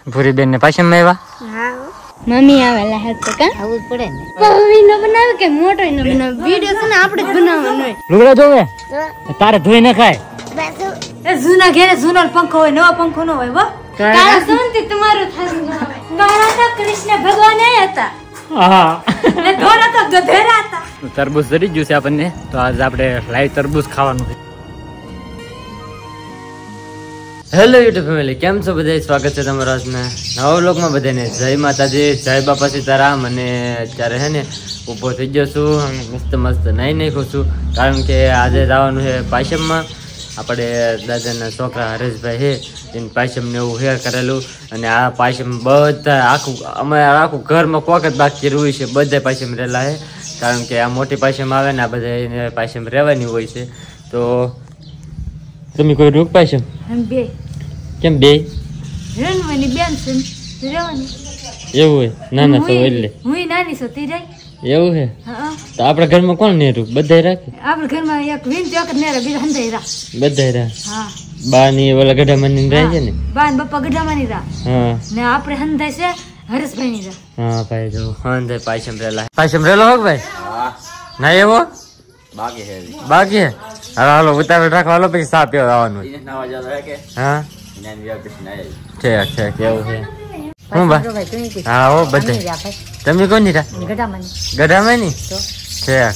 ભૂરી બેન ને પાછળ માં આવ્યા. હા મમ્મી આવેલા હે તો કા આવું પડે ને. પવી નો બનાવે કે મોટો નો બનાવે વિડિયો છે ને આપણે જ બનાવવાનો હોય. લુગડા જોવે તારે ધોઈ ન ખાય. એ જૂના ઘરે જૂનો પંખો હોય નવો પંખો ન હોય હો. કાળા સોનથી તમારું થાતું કાળા તો કૃષ્ણ ભગવાન આયા હતા. હા ને ધોળા તો ગધેડા હતા. તરબૂચ જરી ગયું છે આપણને તો આજ આપણે લાઈવ તરબૂચ ખાવાનું છે. હેલો યુટ્યુબ ફેમિલી, કેમ છો બધા? સ્વાગત છે તમારા આજના નવા વ્લોગમાં. બધાને જય માતાજી, જય બાપા સીતારામ. અને અત્યારે હે ને ઊભો થઈ ગયો છું અને મસ્ત નાઈ નાખ્યો છું, કારણ કે આજે જવાનું છે પાયસમમાં. આપણે દાદાના છોકરા હરેશભાઈ છે એને પાયસમને એવું હેર કરેલું, અને આ પાયસમ બધા અમારે આખું ઘરમાં કોક જ બાકી રહ્યું છે. બધા પાયસમ રહેલા છે, કારણ કે આ મોટી પાયસમ આવે ને આ બધા એને પાયસમ રહેવાની હોય છે. તો તમે કોઈ રૂપ પાયસમ બે કેમ બે રણવાની બેન છે રહેવાની એવું હોય? નાના છો એટલે હું નાની છું તી રહી એવું છે. હા તો આપણા ઘરમાં કોણ નેરું? બધા રાખે આપણા ઘરમાં એક વિન ચોક નેરા બીજા હંધાઈ રા બધા રા. હા બા ની ઓલા ગઢામાં ની રહે છે ને? બા ને બપ્પા ગઢામાં રા. હા ને આપણે હંધાઈ છે હરેશભાઈ ની રા. હા ભાઈ જો હંધાઈ પાયસમ રેલા. પાયસમ રેલો હો ભાઈ? હા ના એવો બાકી છે. બાકી હે? હાલો ઉતાવળ રાખો, હાલો પછી સા પીવા આવવાનું. હા ઠીક છે કેવું છે હું બા? હા હો બધા. તમે કોની રા? ગઢામાં ની ઠીક.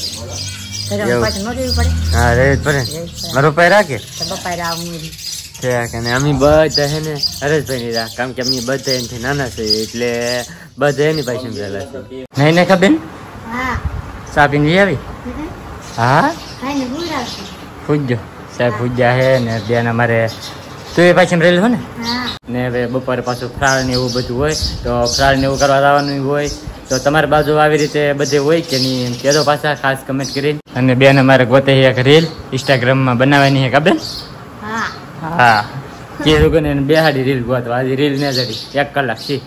હા રે પડે મારો પાય રાખે ઠીક. અને અમે બધા છે ને હરેશભાઈ ની રા, કારણ કે અમે બધા એનાથી નાના છે એટલે બધા એની પાયસમ રહેલા છે. નહીં ને ખબર સા પીને આવી? હા પૂજ્યો સાહેબ પૂજ્યા છે ને બેન અમારે. તું એ પાછળ રહેલું હો ને? ને હવે બપોરે પાછું ફ્રાળ ને એવું બધું હોય તો ફ્રાળ ને એવું કરવા જવાનું હોય. તો તમારી બાજુ આવી રીતે બધે હોય કે નહીં એમ કહેજો પાછા, ખાસ કમેન્ટ કરીને. અને બેન અમારે ગોતે એક રીલ ઇન્સ્ટાગ્રામમાં બનાવવાની છે કાબે? હા કીધું કે બેહાડી રીલ ગોતો. આજે રીલ ને જડી 1 કલાક થી.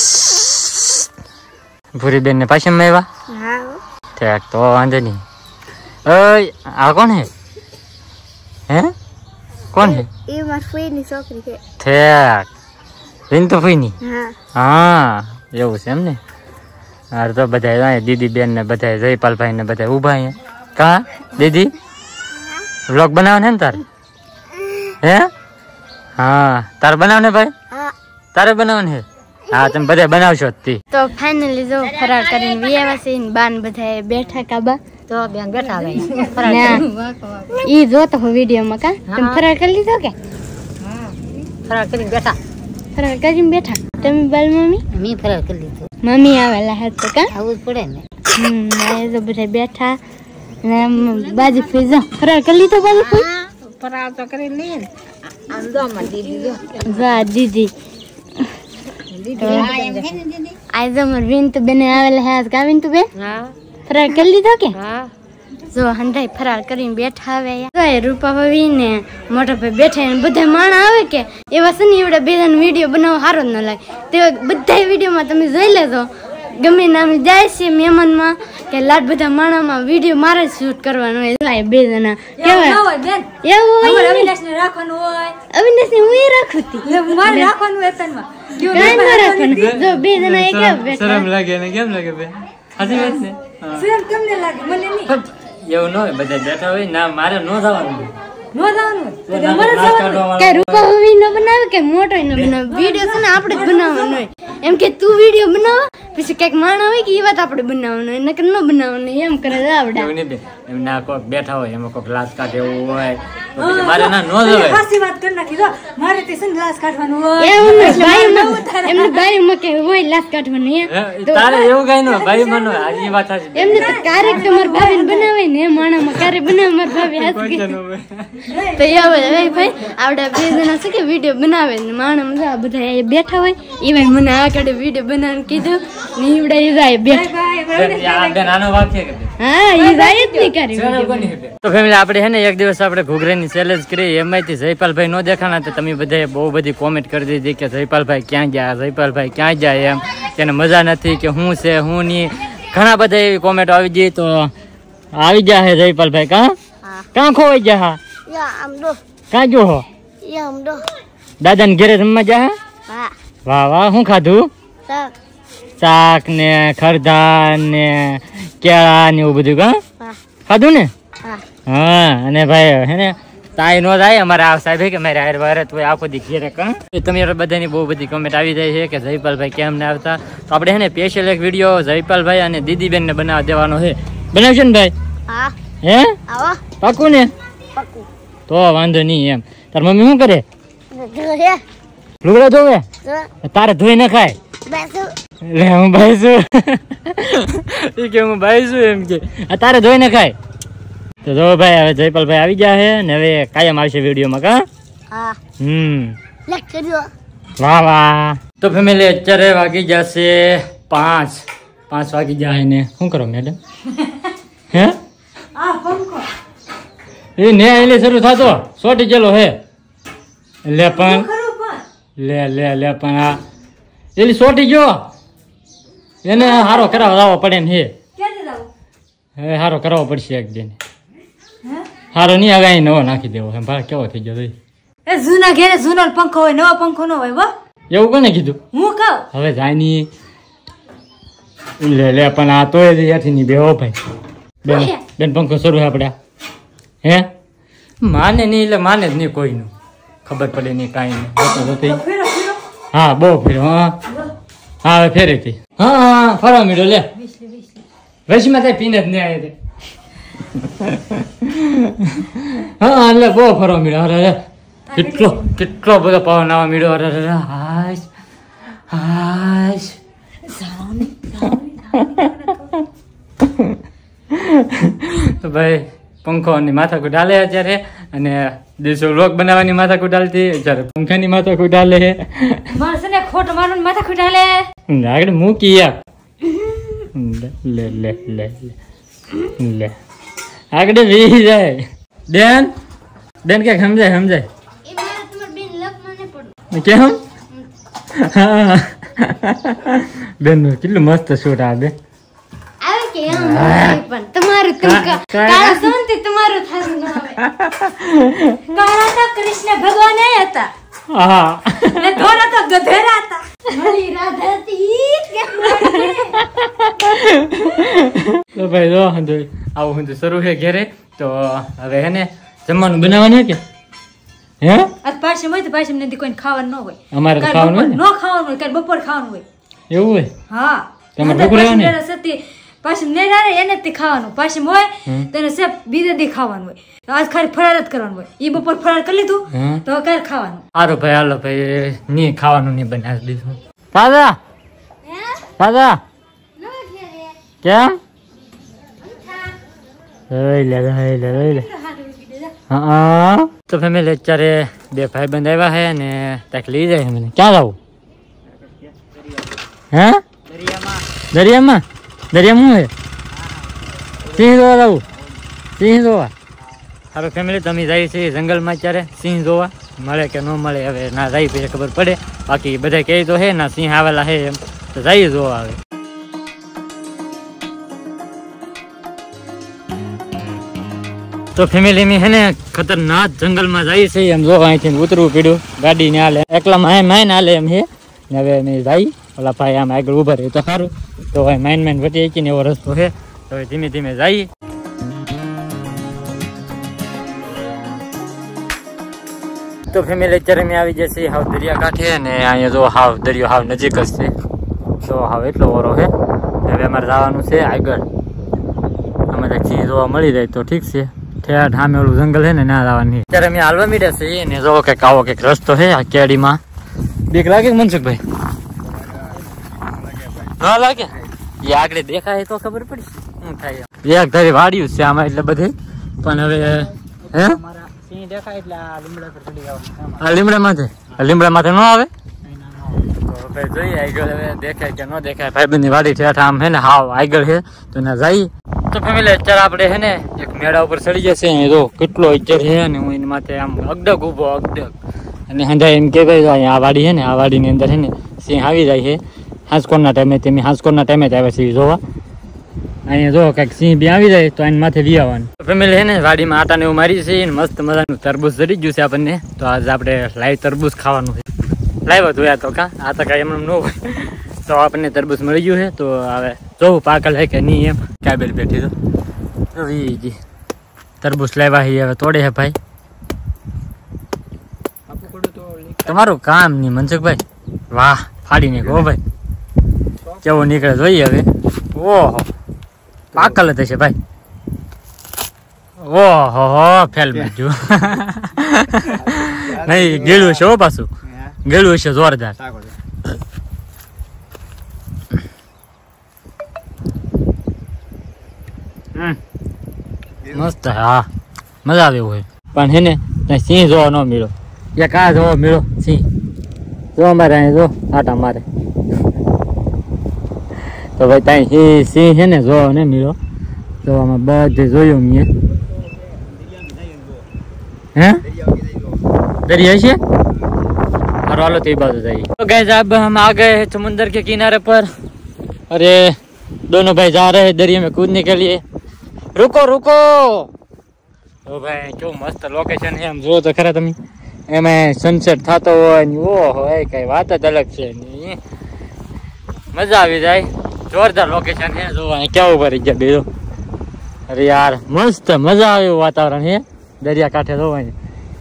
ભૂરી બેન ને પાછળ માં આવ્યા? ઠીક તો વાંધો નહીં. આ કોણ હે? હે કોણ હે? એ માર ફઈની છોકરી છે. ઠીક રીન તો ફઈની? હા એવું છે એમ ને. હાર તો બધા દીદી બેન ને બધા જયપાલભાઈ ને બધા ઉભા અહીંયા. કા દીદી વ્લોગ બનાવે ને તારે? હે હા તારે બનાવ ને ભાઈ? તારે બનાવવાનું છે? હા તમે બધા બનાવશો જ. તો ફાઇનલી જો ફરાર કરીને વિયાવા છે ને બાન બધા બેઠા કાબા. તો બેન બેઠા આવે ઈ જોતો હો વિડિયો માં. કા તમે ફરાર કરી લીધો કે? હા ફરાર કરીને બેઠા. ફરાર કરીને બેઠા તમે બાલ મમ્મી? મી ફરાર કરી લીધો. મમ્મી આવેલા હે તો કા આવું જ પડે ને. એ તો બધા બેઠા ને બાજી ફીજા ફરાર કરી લીધો. બાજી ફી ફરાર તો કરી લે ને. આમ દો માં દીદી જો વાહ દીદી. આજ અમાર વિન તો બેન આવેલા હે. કા વિન તો બે? હા ફરાર કરી લીધો કે? હા જો હંધાઈ ફરાર કરીને બેઠા આવે. રૂપા ભાભી ને મોટા ભાઈ બેઠા ને બધા માણા આવે કે એવા છે ને એવડા બેદાનો વિડીયો બનાવવો સારો જ ન લાગે. તે બધા વિડીયોમાં તમે જોઈ લેજો. ગમે ને અમે જાય છે મહેમાનમાં કે લાડ બધા માણામાં વિડીયો મારે જ શૂટ કરવાનો હોય. બે જણા કેવા એવું હોય. અવિનાશ ને રાખવાનું હોય. અવિનાશ ને હું રાખું હતી મારે રાખવાનું વેતનમાં જો બે જણા એક શરમ લાગે ને કેમ લાગે બે? સાચી વાત ને. શરમ તમને લાગે મને નહીં. એવું ન હોય, બધા બેઠા હોય ના મારે ન જવાનું. રૂપા ભાભી નો બનાવે કે મોટો નો બનાવે વિડીયો છે ને આપણે જ બનાવવાનો હોય. એમ કે તું વિડીયો બનાવ પછી કઈક માણા હોય કે એ વાત આપણે બનાવવાનો હોય, નકર ન બનાવવાનું એમ કરે આવડે. એમ ના કોક બેઠા હોય એમાં કોક લાશ કાઢે એવું હોય મારે ના નો જવાય. સાચી વાત કરી નાખી. જો મારે તે સન લાશ કાઢવાનું હોય એવું ભાઈ એમને ભાઈ માં કે હોય લાશ કાઢવાનું હે. તારે એવું કઈ ન ભાઈ મનો આ વાત સાચી. એમને તો કારેક તો માર ભાભી બનાવે ને માણામાં કારે બનાવે માર ભાભી હાથ તો યાર ભાઈ આવડા બે જણા છે કે વિડીયો બનાવે ને માણા બધા બેઠા હોય એ મને આ કાઢે વિડીયો બનાવવાનું કીધું ને ઈવડા ઈ જાય બેઠા. હા ઈ જાય જ નહીં કરી. તો ફેમિલી આપણે હે ને એક દિવસ આપણે ઘૂઘરાની ચેલેન્જ કરી, એમાંથી જયપાલભાઈ નો દેખાણા તો તમે બધા બહુ બધી કોમેન્ટ કરી દીધી કે જયપાલભાઈ ક્યાં ગયા, જયપાલભાઈ ક્યાં જાય, એમ તેને મજા નથી કે હું છે હું નહીં. ઘણા બધા એવી કોમેન્ટ આવી ગઈ. તો આવી ગયા હે જયપાલભાઈ. કાં ખોવાઈ ગયા? કાં જો હો? દાદા ને ઘેરે રમવા જા? વાહ વાહ, શું ખાધું? શાક ને ખરધા ને કેળા ને એવું બધું કા ખાધું ને? હા. અને ભાઈ હે ને તાઈ નો થાય અમારે આ સાહેબ કે મારે હાર વાર તો આખો દી ઘેરે કા. તમારે બધાની બહુ બધી કમેન્ટ આવી જાય છે કે જયપાલભાઈ કેમ ને આવતા, તો આપણે હે ને સ્પેશિયલ એક વિડીયો જયપાલભાઈ અને દીદીબેન ને બનાવવા દેવાનો છે. બનાવજો ને ભાઈ? હા. હે પાકું ને? પાકું. તો વાંધો નહીં એમ. તાર મમ્મી શું કરે? લુગડા ધોવે? તારે ધોઈ ન ખાય? લે હું ભાઈ છું. એ કે હું ભાઈ છું એમ કે તારે ધોઈ ન ખાય? તો જો ભાઈ હવે જયપાલભાઈ આવી ગયા છે ને હવે કાયમ આવશે વિડીયોમાં કા. વાહ વાહ. તો ફેમિલી અત્યારે વાગી જશે 5 વાગી જાય ને શું કરો મેડમ? હે એ ને એટલે શરૂ થતો સોટી ગયેલો હે લે પણ લે પણ આ એલી સોટી ગયો એને હારો કરાવવો પડે ને હે હારો કરાવવો પડશે એક દિન. હારો નહીં હવે અહીં નવો નાખી દેવો એમ ભાઈ કેવો થઈ ગયો? એ જૂના ઘેરે જૂનો પંખો હોય નવો પંખો ન હોય. એવું કોને કીધું? હું કહું હવે જાય ની લે પણ આ તો એથી ની બેહો ભાઈ બેન પંખો શરૂ આપડે હે માને નહીં એટલે માને જ નહીં કોઈનું ખબર પડે નહીં કાંઈ નહીં. હા બહુ ફેરો. હા હવે ફેરેથી હા ફરવા મીડો લે વૈશમાં થાય પીને જ નહીં આવે. હા એટલે બહુ ફરવા મીડો. અરે કેટલો બધો પવન આવવા મીડો. અરે હાશ હાશ. તો ભાઈ પંખોની માથાકૂટ હાલે અત્યારે અને દેશો લોક બનાવવાની માથાકૂટ હાલતી અત્યારે પંખાની માથાકૂટ હાલે. માણસને ખોટ મારવાની માથાકૂટ હાલે. આગળ મૂકી યાર લે લે લે લે આગળ વી જાય. બેન કે સમજાય કેમ? હા બેન નું કેટલું મસ્ત શૂટ આ બે. કૃષ્ણ ભગવાન હતા. તો ભાઈ જો આવું હું શરૂ છે ઘેરે. તો હવે હે ને જમવાનું બનાવવાનું કે હે પાછળ હોય તો પાછળ નથી કોઈ ખાવાનું ન હોય. અમારે ખાવાનું હોય ન ખાવાનું હોય કાલ બપોર ખાવાનું હોય. એવું હોય? હા તમારે ભૂખ રહેવાની પાછું ને એને જ ખાવાનું પાછું હોય તેને સેપ બીજે દી ખાવાનું હોય. આજ ખાલી ફરાળ જ કરવાનું હોય. ઈ બપોર ફરાળ કરી લીધું તો કાલ ખાવાનું. હાલો ભાઈ નહીં ખાવાનું નહીં બનાવી દીધું. દાદા કેમ? હા તો ફેમિલી અત્યારે બે ભાઈ બંધ આવ્યા છે ને ત્યાં લઈ જાય મને. ક્યાં જવું? હે દરિયામાં શું છે? સિંહ જોવા જવું? સિંહ જોવા? સારું ફેમિલી તમે જાય છે જંગલમાં અત્યારે સિંહ જોવા. મળે કે ન મળે હવે ના જાય પછી ખબર પડે. બાકી બધા કહે તો હે ના સિંહ આવેલા હે એમ તો જઈએ જોવા. આવે તો ફેમિલી મેં હે ને ખતરનાક જંગલમાં જાય છે એમ જો અહીંથી ઉતરવું પડ્યું. ગાડી ને હાલે એકલા માઇન હાલે એમ છે ને હવે અમે જાય ઓલા ભાઈ આમ આગળ ઉભા રહે તો સારું. તો હવે માઇન વટી ને એવો રસ્તો છે તો હવે ધીમે ધીમે જઈએ. તો ફેમિલી અત્યારે મેં આવી જશે હાવ દરિયા કાંઠે ને અહીંયા જો હાવ દરિયો હાવ નજીક જ છે. તો હાવ એટલો ઓરો છે. હવે અમારે જવાનું છે આગળ. અમારે સિંહ જોવા મળી જાય તો ઠીક છે. ઠેઠ સામે ઓલું જંગલ છે ને ના જવાની. અત્યારે અમે હાલવા મીડ્યા છે ને જો કંઈક આવો કંઈક રસ્તો છે આ કેડીમાં. બીક લાગે મનસુખભાઈ? ના લાગે? એ આગળ દેખાય તો ખબર પડી શું થાય. એક ધારી વાડિયું છે આમાં એટલે બધે પણ હવે હે લીમડા માથે ન આવે. જોઈએ આગળ હવે દેખાય કે ન દેખાય. ભાઈબંધની વાડી ઠેઠ આમ છે ને હાવ આગળ છે તો ના જાય. તો ફેમિલી અત્યારે આપણે છે ને એક મેળા ઉપર ચડી જશે. જો કેટલો અત્યારે છે ને હું એની માથે આમ અગડગ ઉભો અગડગ અને હંધા એમ કે ભાઈ આ વાડી છે ને આ વાડીની અંદર છે ને સિંહ આવી જાય છે હાંસકોરના ટાઈમે. તેમ હાંસકોરના ટાઈમે જ આવે છે જોવા. અહીંયા જો કંઈક સિંહ બી આવી જાય તો આની માથે લઈ આવવાનું. ફેમિલી છે ને વાડીમાં આટાને એવું મારી છે મસ્ત મજાનું તરબૂચ ચડી ગયું છે આપણને. તો આજે આપણે લાઈવ તરબૂચ ખાવાનું છે. લાવ્યો તો યાર તો કા આ તો કાંઈ એમ ન હોય તો આપણને તરબૂચ મળી ગયું છે તો હવે જોવું પાકલ હે કે નહીં એમ કાબેલ બેઠી તો જી તરબૂચ લાવ્યા છે હવે તોડે હે ભાઈ તમારું કામ નહીં મનસુખભાઈ વાહ ફાડી નાખો ભાઈ કેવું નીકળે જોઈએ હવે ઓહો પાકલ જ હશે ભાઈ ઓહો ફેલ બીજું નહીં ગેળું છે હો પાછું ગેળું છે જોરદાર મસ્ત હા મજા આવે એવું હોય પણ હે ને સિંહ જોવા ન મળ્યો યા કા જોવા મળ્યો સિંહ જો અમારે અહીં જો આટા મારે તો ભાઈ ત્યાં સિંહ છે ને જોવા ને મળ્યો તો આમાં બધે જોયું મેં હે दरिया છે और वालों तो बात जाइए तो गैस अब हम आ गए हैं समुंदर के किनारे पर अरे दोनों भाई जा रहे हैं दरिया में कूदने के लिए रुको रुको तो भाई क्यों मस्त लोकेशन है हम जो तो खरा તમે એમાં સનસેટ થતો હોય ને ઓહો એ કઈ વાત જ અલગ છે મજા આવી જાય જોરદાર લોકેશન છે જો અહીં કેવું ભરી ગયા બેરો અરે યાર મસ્ત મજા આવે એવું વાતાવરણ છે દરિયા કાંઠે જોવાની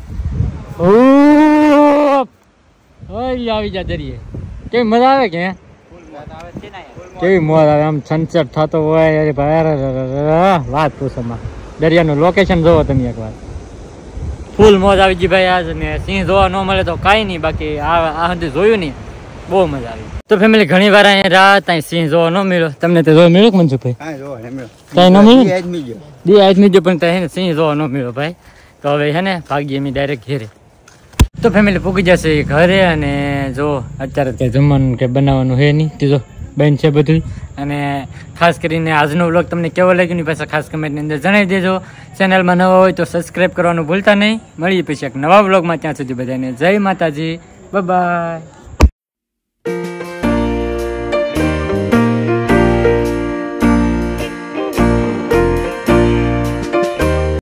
આવી જા દરિયે કેવી મજા આવે કે કેવી મોજ આવે આમ સનસેટ થતો હોય અરે ભાઈ વાત પૂછોમાં દરિયાનું લોકેશન જોવો તમે એક વાર ફૂલ મોજ આવી ગઈ ભાઈ આજ ને સિંહ જોવા ન મળે તો કાંઈ નહીં બાકી આ સુધી જોયું નહીં બહુ મજા આવી તો ફેમિલી ઘણી વાર અહીંયા રાત અહીં સિંહ જોવા ન મળ્યો તમને તો જોવા મળ્યો કે મનસુખભાઈ કઈ ન મળ્યું બે આજ મળ્યો પણ ત્યાં સિંહ જોવા ન મળ્યો ભાઈ તો હવે હે ને ભાગીએ અમે ડાયરેક્ટ ઘેરે તો ફેમિલી પૂગી જશે ઘરે અને જો અત્યારે કંઈ જમવાનું કે બનાવવાનું હે નહીં તો જો બેન છે બધું અને ખાસ કરીને આજનો વ્લોગ તમને કેવો લાગ્યો ની પાછા ખાસ કમેન્ટની અંદર જણાવી દેજો ચેનલમાં નવા હોય તો સબસ્ક્રાઈબ કરવાનું ભૂલતા નહીં મળીએ પછી એક નવા વ્લોગમાં ત્યાં સુધી બધાને જય માતાજી બાય બાય